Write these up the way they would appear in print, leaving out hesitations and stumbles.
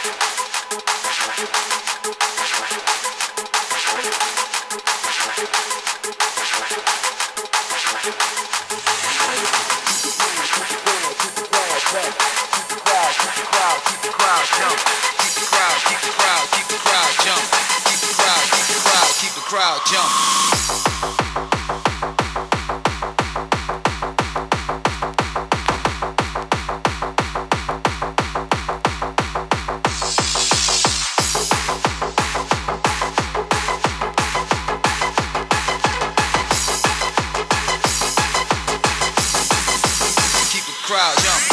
Crowd jump. Keep the crowd jumping.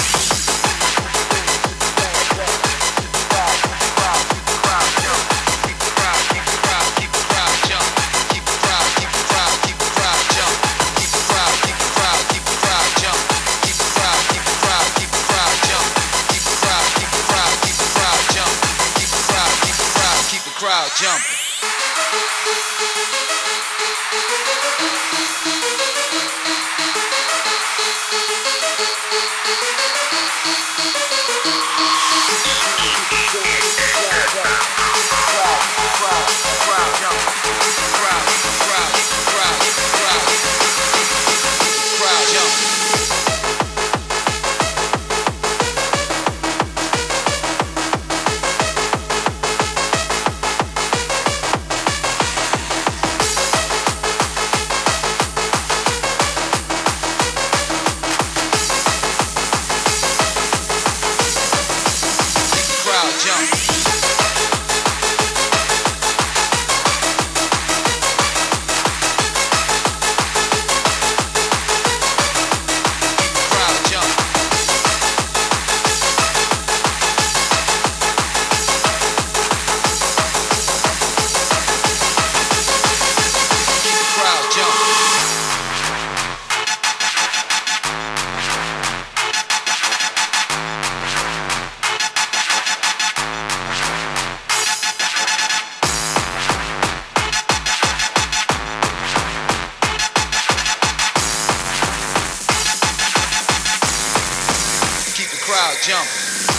Crowd jumping. Crowd jumping.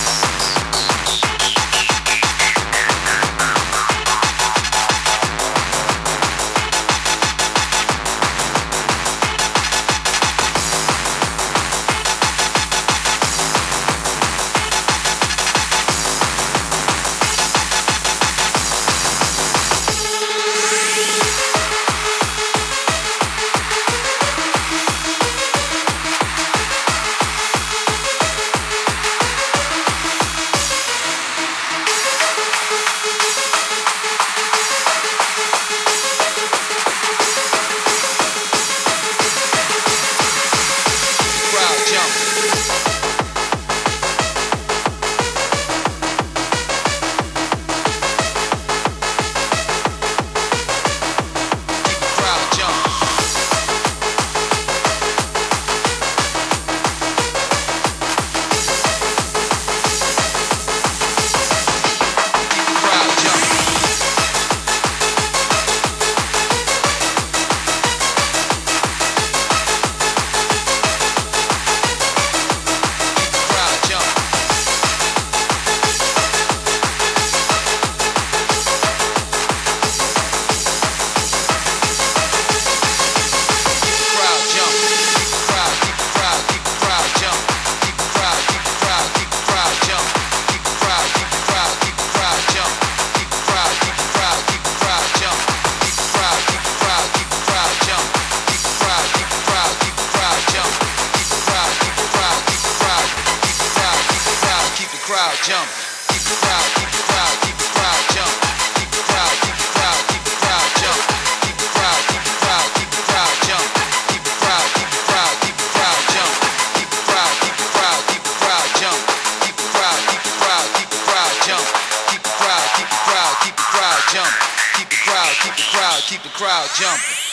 Crowd jumping. Keep the crowd, keep the crowd, keep the crowd jumping. Keep the crowd, keep the crowd, keep the crowd jumping. Keep the crowd, keep the crowd, keep the crowd jumping. Keep the crowd, keep the crowd, keep the crowd jumping. Keep the crowd, keep the crowd, keep the crowd jumping. Keep the crowd, keep the crowd, keep the crowd jumping. Keep the crowd, keep the crowd, keep the crowd jumping. Keep the crowd, keep the crowd, keep the crowd jumping.